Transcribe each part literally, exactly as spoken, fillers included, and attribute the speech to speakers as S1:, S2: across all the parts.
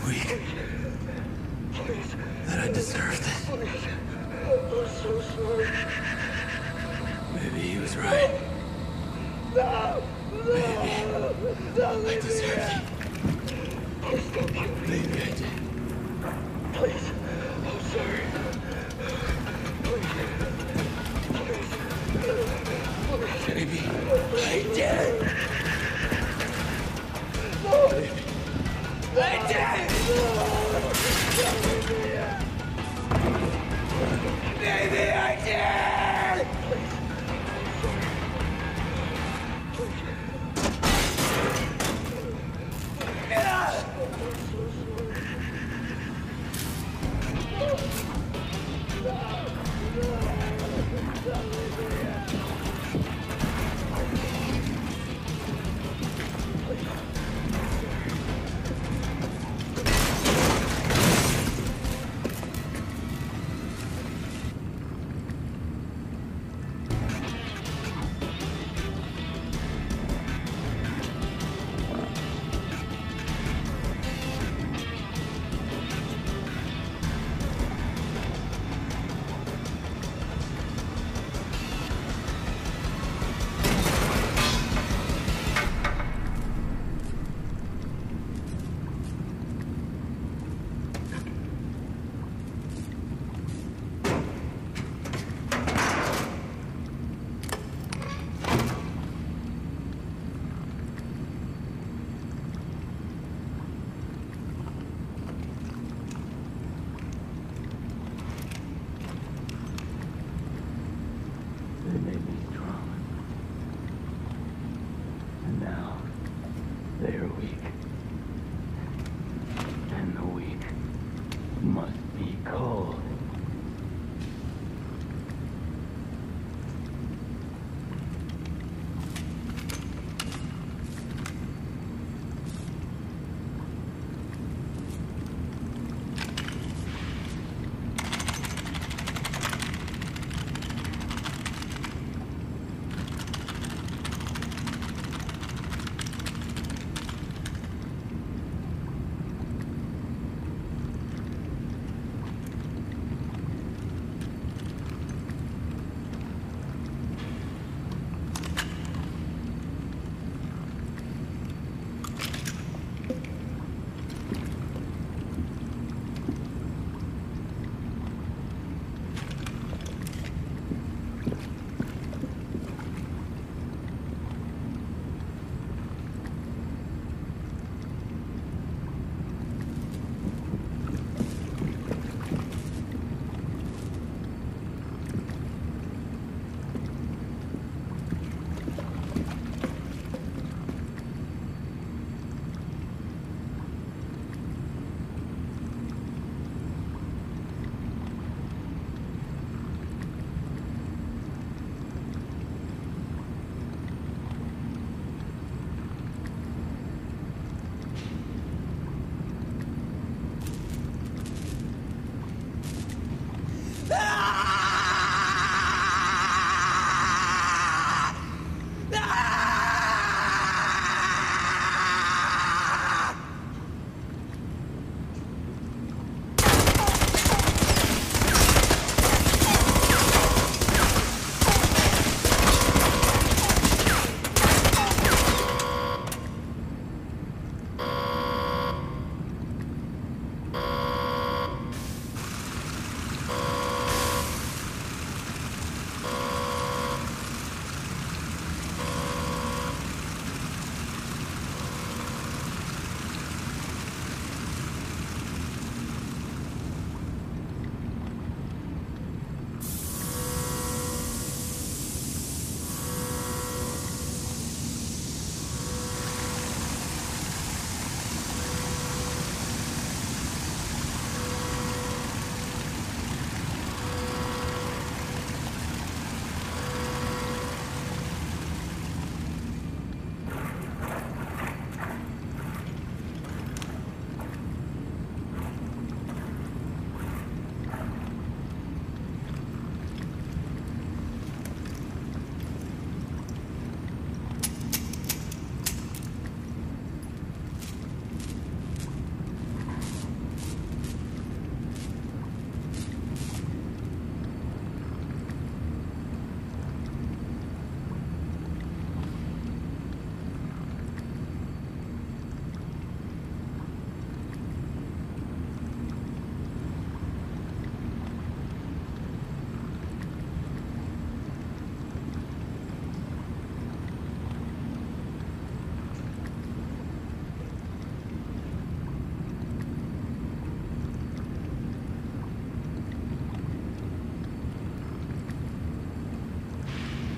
S1: weak.
S2: Please.
S1: That I deserved this.
S2: Please. I'm so sorry.
S1: Maybe he was right.
S2: No!
S1: Maybe
S2: Don't
S1: I
S2: leave me
S1: deserved
S2: here.
S1: it.
S2: Please don't kill me.
S1: Maybe I did.
S2: Please. I'm sorry. Please. Please.
S1: Maybe I did.
S2: No!
S1: Maybe I did.
S2: Don't leave me here.
S1: Maybe I did. They made me strong. And now they are weak. And the weak must be cold.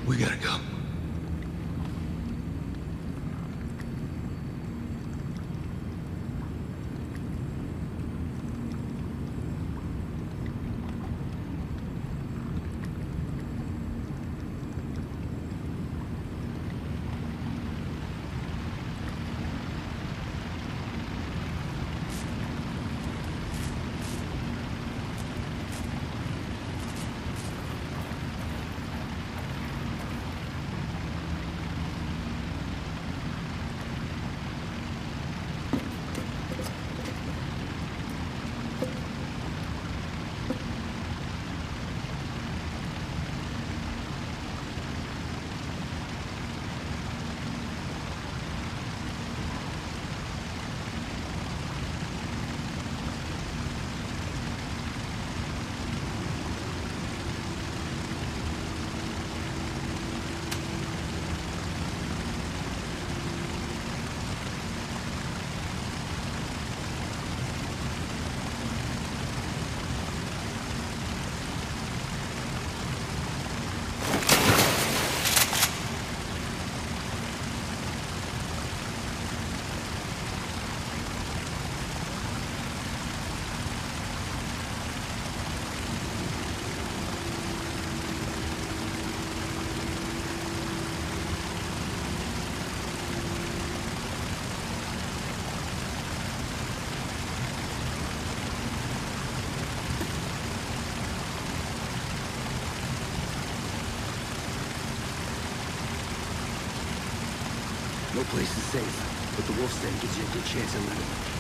S3: We gotta go.
S4: No place is safe, but the wolf's den gives you a good chance of living.